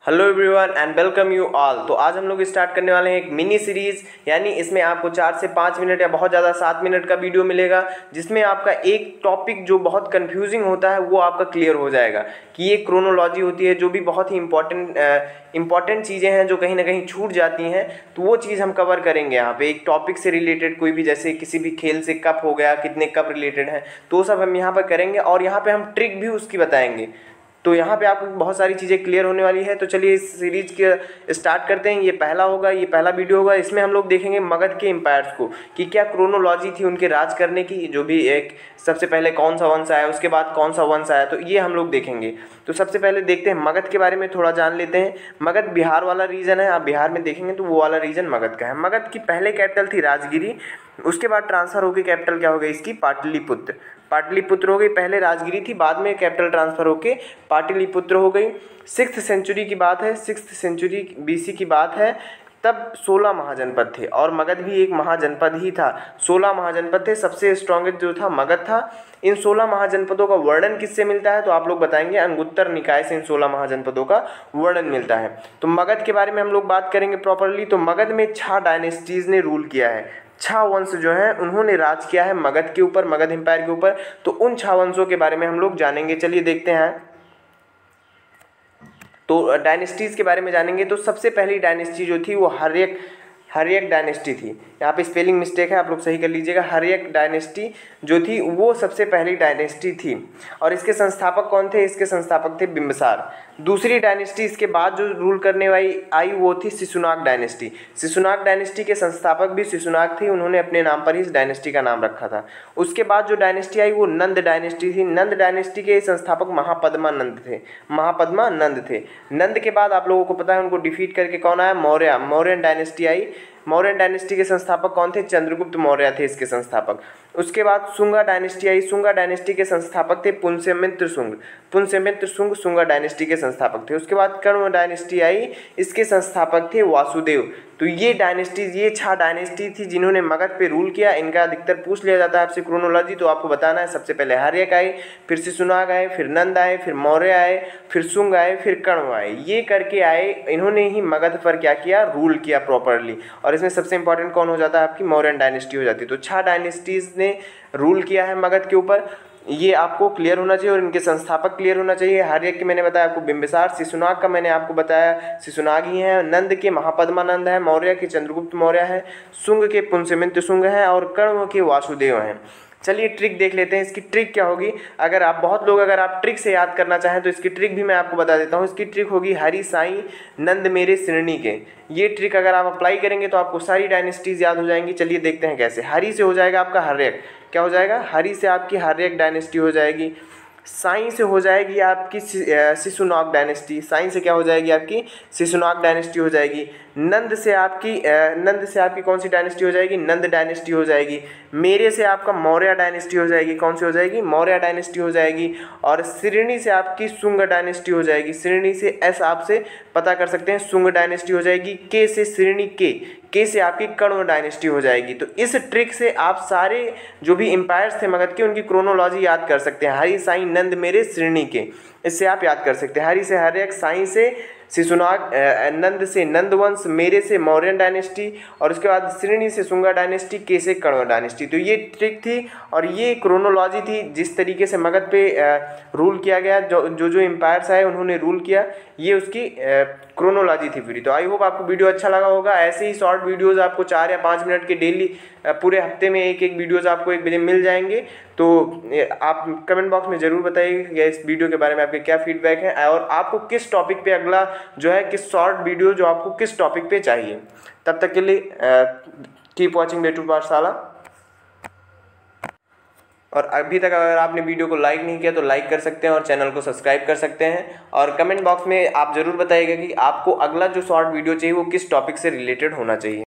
Hello everyone and welcome you all. तो आज हम लोग स्टार्ट करने वाले हैं एक मिनी सीरीज़, यानी इसमें आपको 4 से 5 मिनट या बहुत ज़्यादा 7 मिनट का वीडियो मिलेगा, जिसमें आपका एक टॉपिक जो बहुत कंफ्यूजिंग होता है वो आपका क्लियर हो जाएगा कि ये क्रोनोलॉजी होती है, जो भी बहुत ही इंपॉर्टेंट चीज़ें हैं जो कहीं ना कहीं छूट जाती हैं, तो वो चीज़ हम कवर करेंगे यहाँ पे। एक टॉपिक से रिलेटेड कोई भी, जैसे किसी भी खेल से कप हो गया, कितने कप रिलेटेड हैं, तो वो सब हम यहाँ पर करेंगे और यहाँ पर हम ट्रिक भी उसकी बताएंगे। तो यहाँ पे आपको बहुत सारी चीज़ें क्लियर होने वाली है। तो चलिए इस सीरीज के स्टार्ट करते हैं। ये पहला होगा, ये पहला वीडियो होगा। इसमें हम लोग देखेंगे मगध के एम्पायर्स को कि क्या क्रोनोलॉजी थी उनके राज करने की, जो भी एक सबसे पहले कौन सा वंश आया, उसके बाद कौन सा वंश आया, तो ये हम लोग देखेंगे। तो सबसे पहले देखते हैं मगध के बारे में, थोड़ा जान लेते हैं। मगध बिहार वाला रीजन है, आप बिहार में देखेंगे तो वो वाला रीजन मगध का है। मगध की पहले कैपिटल थी राजगिरी, उसके बाद ट्रांसफर होकर कैपिटल क्या हो गई इसकी, पाटलिपुत्र। पाटलिपुत्र हो गई, पहले राजगिरी थी, बाद में कैपिटल ट्रांसफर होके पाटलिपुत्र हो गई। 6th सेंचुरी की बात है, 6th सेंचुरी BC की बात है। तब 16 महाजनपद थे और मगध भी एक महाजनपद ही था। 16 महाजनपद थे, सबसे स्ट्रॉन्गेस्ट जो था मगध था। इन 16 महाजनपदों का वर्णन किससे मिलता है, तो आप लोग बताएंगे अंगुत्तर निकाय से इन 16 महाजनपदों का वर्णन मिलता है। तो मगध के बारे में हम लोग बात करेंगे प्रॉपरली। तो मगध में 6 डायनेस्टीज़ ने रूल किया है, 6 वंश जो हैं उन्होंने राज किया है मगध के ऊपर, मगध एम्पायर के ऊपर। तो उन 6 वंशों के बारे में हम लोग जानेंगे। चलिए देखते हैं। तो डायनेस्टीज़ के बारे में जानेंगे। तो सबसे पहली डायनेस्टी जो थी वो हर्यक डायनेस्टी थी। यहाँ पे स्पेलिंग मिस्टेक है, आप लोग सही कर लीजिएगा। हर्यक डायनेस्टी जो थी वो सबसे पहली डायनेस्टी थी और इसके संस्थापक कौन थे, इसके संस्थापक थे बिंबिसार। दूसरी डायनेस्टी इसके बाद जो रूल करने वाली आई वो थी शिशुनाग डायनेस्टी। शिशुनाग डायनेस्टी के संस्थापक भी शिशुनाग थी, उन्होंने अपने नाम पर ही इस डायनेस्टी का नाम रखा था। उसके बाद जो डायनेस्टी आई वो नंद डायनेस्टी थी। नंद डायनेस्टी के संस्थापक महापद्मानंद थे। नंद के बाद आप लोगों को पता है उनको डिफीट करके कौन आया, मौर्य। मौर्यन डायनेस्टी आई। मौर्यन डायनेस्टी के संस्थापक कौन थे, चंद्रगुप्त मौर्य थे इसके संस्थापक। उसके बाद शुंगा डायनेस्टी आई। शुंगा डायनेस्टी के संस्थापक थे पुष्यमित्र शुंग। पुष्यमित्र शुंग शुंगा डायनेस्टी के संस्थापक थे। उसके बाद कण्व डायनेस्टी आई, इसके संस्थापक थे वासुदेव। तो ये डायनेस्टीज, ये 6 डायनेस्टी थी जिन्होंने मगध पे रूल किया। इनका अधिकतर पूछ लिया जाता है आपसे क्रोनोलॉजी, तो आपको बताना है। सबसे पहले हर्यक आए, फिर शिशुनाग आए, फिर नंद आए, फिर मौर्य आए, फिर शुंग आए, फिर कण्व आए। ये करके आए, इन्होंने ही मगध पर क्या किया, रूल किया प्रॉपरली। और इसमें सबसे इंपॉर्टेंट कौन हो जाता है, आपकी मौर्यन डायनेस्टी हो जाती है। तो 6 डायनेस्टीज ने रूल किया है मगध के ऊपर, ये आपको क्लियर होना चाहिए और इनके संस्थापक क्लियर होना चाहिए। हर्यक के मैंने बताया आपको बिंबिसार, शिशुनाग का मैंने आपको बताया शिशुनाग ही है, नंद के महापद्मानंद है, मौर्य के चंद्रगुप्त मौर्य है, शुंग के पुष्यमित्र शुंग है और कण्व के वासुदेव हैं। चलिए ट्रिक देख लेते हैं। इसकी ट्रिक क्या होगी, अगर आप ट्रिक से याद करना चाहें तो इसकी ट्रिक भी मैं आपको बता देता हूँ। इसकी ट्रिक होगी हरि साईं नंद मेरे श्रेणी के। ये ट्रिक अगर आप अप्लाई करेंगे तो आपको सारी डायनेस्टीज याद हो जाएंगी। चलिए देखते हैं कैसे। हरि से हो जाएगा आपका हर्यक, क्या हो जाएगा, हरि से आपकी हर्यक डायनेस्टी हो जाएगी। साईं से हो जाएगी आपकी शिशुनाग डायनेस्टी। साईं से क्या हो जाएगी, आपकी शिशुनाग डायनेस्टी हो जाएगी। नंद से आपकी कौन सी डायनेस्टी हो जाएगी, नंद डायनेस्टी हो जाएगी। मेरे से आपका मौर्य डायनेस्टी हो जाएगी, कौन सी हो जाएगी, मौर्य डायनेस्टी हो जाएगी। और श्रेणी से आपकी शुंग डायनेस्टी हो जाएगी। श्रेणी से एस आपसे पता कर सकते हैं, शुंग डायनेस्टी हो जाएगी। के से श्रेणी के से आपकी कण्व डायनेस्टी हो जाएगी। तो इस ट्रिक से आप सारे जो भी एम्पायर्स थे मगध के उनकी क्रोनोलॉजी याद कर सकते हैं। हरि साईं नंद मेरे श्रेणी के, इससे आप याद कर सकते हैं। हरि से हर्यक, साईं से शिशुनाग, नंद से नंदवंश, मेरे से मौर्यन डायनेस्टी और उसके बाद श्रेणी से शुंगा डायनेस्टी, के से कण्व डायनेस्टी। तो ये ट्रिक थी और ये क्रोनोलॉजी थी जिस तरीके से मगध पे रूल किया गया, जो एम्पायर्स आए उन्होंने रूल किया, ये उसकी क्रोनोलॉजी थी पूरी। तो आई होप आपको वीडियो अच्छा लगा होगा। ऐसे ही शॉर्ट वीडियोज़ आपको 4 या 5 मिनट के डेली पूरे हफ्ते में एक वीडियोज़ आपको एक बजे मिल जाएंगे। तो आप कमेंट बॉक्स में ज़रूर बताइए इस वीडियो के बारे में आपके क्या फीडबैक है और आपको किस टॉपिक पे अगला जो है, किस शॉर्ट वीडियो जो आपको किस टॉपिक पे चाहिए। तब तक के लिए कीप वॉचिंग बेटू पाठशाला। और अभी तक अगर आपने वीडियो को लाइक नहीं किया तो लाइक कर सकते हैं और चैनल को सब्सक्राइब कर सकते हैं। और कमेंट बॉक्स में आप ज़रूर बताइएगा कि आपको अगला जो शॉर्ट वीडियो चाहिए वो किस टॉपिक से रिलेटेड होना चाहिए।